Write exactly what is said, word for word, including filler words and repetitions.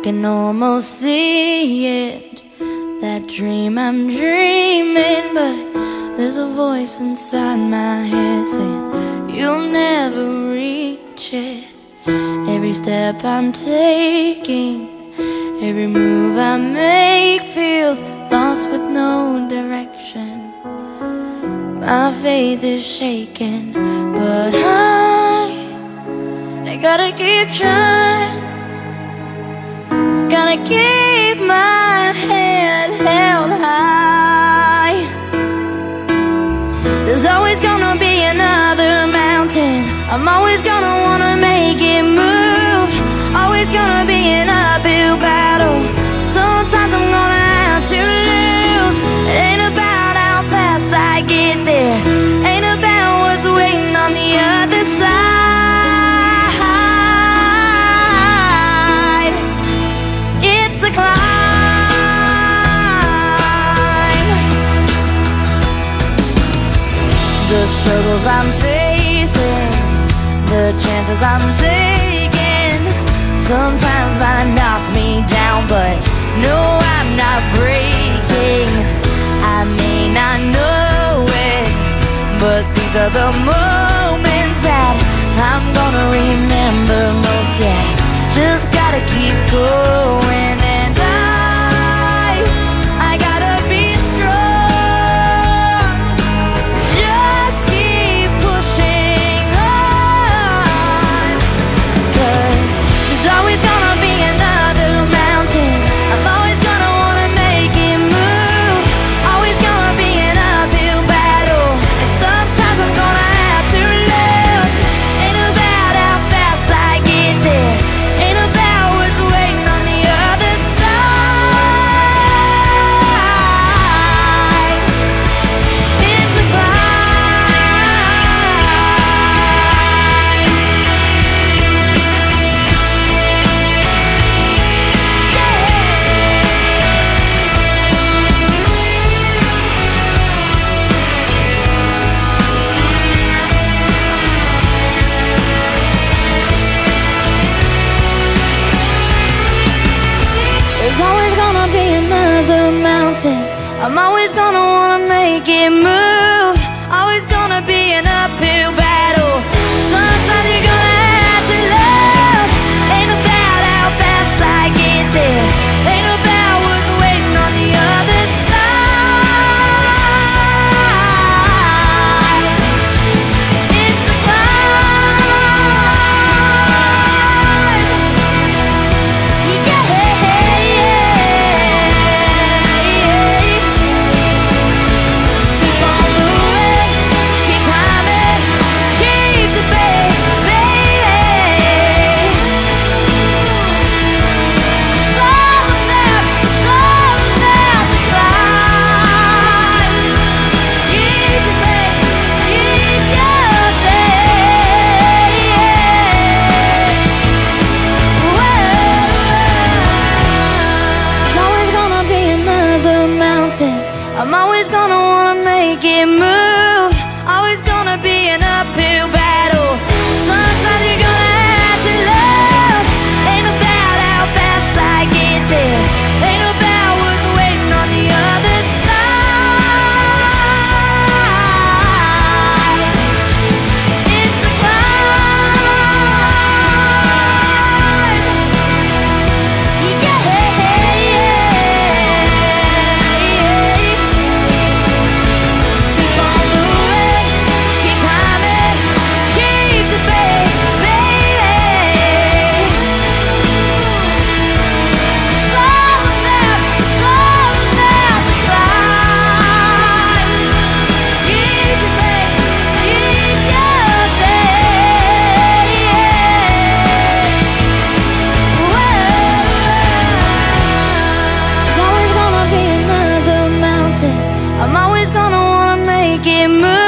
can almost see it, that dream I'm dreaming, but there's a voice inside my head saying you'll never reach it. Every step I'm taking, every move I make feels lost with no direction. My faith is shaking, but I, I gotta keep trying. Gotta keep my head held high. There's always gonna be another mountain. I'm always gonna wanna make it move. Always gonna be an uphill battle. Sometimes I'm gonna have to lose. It ain't about how fast I get there, ain't about what's waiting on the other side. It's the climb. The struggles I'm facing, the chances I'm taking, sometimes might knock me down, but no, I'm not breaking. I may not know it, but these are the moments that I'm gonna remember most. Yeah, just gotta keep going, and I, I gotta be strong. Just keep pushing on, 'cause there's always gonna be another mountain. I'm always gonna wanna make it move. Always gonna be an uphill battle, and sometimes I'm gonna have to lose. Ain't about how fast I get there, ain't about what's waiting on the other side. It's the There's always gonna be another mountain. I'm always gonna wanna make it move. Always gonna be an uphill battle. Sometimes you're gonna have to lose. Ain't about how fast I get there, ain't about what's waiting on the other side. It's the climb. Yeah. Keep on moving, keep climbing, keep the faith, baby. It's all about, it's all about the climb. Keep the faith, keep your faith. Whoa. There's always gonna be another mountain. I'm always gonna wanna make it move. Always gonna be an uphill battle. Sometimes you're gonna have to lose. Ain't about how fast I get there, ain't about what's waiting on the other side. It's the climb. Yeah. Keep on moving, keep climbing, keep the faith, baby. It's all about, it's all about the climb. Keep your faith, keep your faith. Whoa. There's always gonna be another mountain. I'm always gonna wanna make it move.